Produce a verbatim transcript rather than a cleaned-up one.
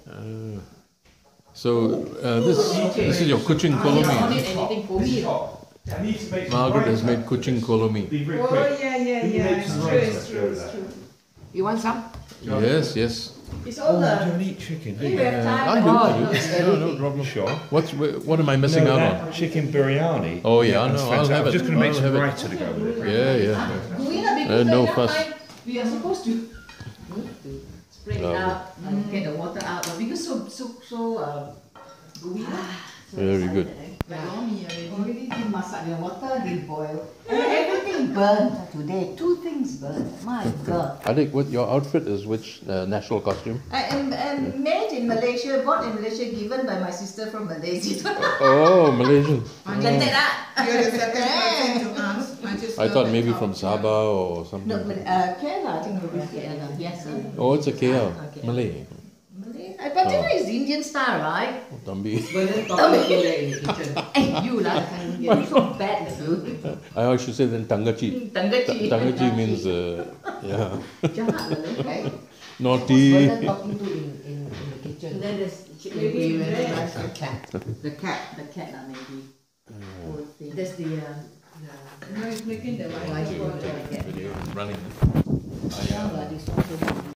Uh, so uh, this this is your kucing kolomi. Anything for me? Margaret has made kucing kolomi. Oh yeah, yeah, yeah. It's true, it's true, it's true. You want some? Yes, yes. It's all Oh, the. you don't eat chicken, do You you? have time. I do, Oh, I do. it's No, no everything. problem. Sure. What's what am I missing no, out that on? chicken biryani. Oh yeah, That's no, I'll fantastic. have I'm it. just going to make I'll some have it. raita to go with it. Yeah, yeah. Do we not Uh, because no enough fuss. time? We are supposed to, hmm, to spread it Oh. out and get the water out. But because so so so uh, gooey, so Very excited, good. eh? Like Romy already. Already did masak the water, they boil. And everything burnt today. Two things burnt. My God. Adik, what your outfit is? Which uh, national costume? I am, am made in Malaysia, bought in Malaysia, given by my sister from Malaysia. Oh, Malaysian. Cantik tak? You're the second person to ask. I just. I love thought that maybe how- from Sabah or something. No, but uh, Kerala, I think it was Kerala. Yes, sir. Oh, it's a K L. Ah, okay. Malay. Malay. Uh, But you know it's Indian style, right? Oh, Tambi. Vernon talking to there in the kitchen. Hey, you lah, you're so bad, you. I should say then Tangachi. Tangachi. Ta- Tangachi means, uh, yeah, Jahat lah, right? naughty. Vernon talking to in, in, in the kitchen. Then there's Maybe maybe there. that's the cat. The cat, the cat lah maybe. Poor thing. That's the uh, No, it's making the the light. light project. Video running. Yeah, but it's also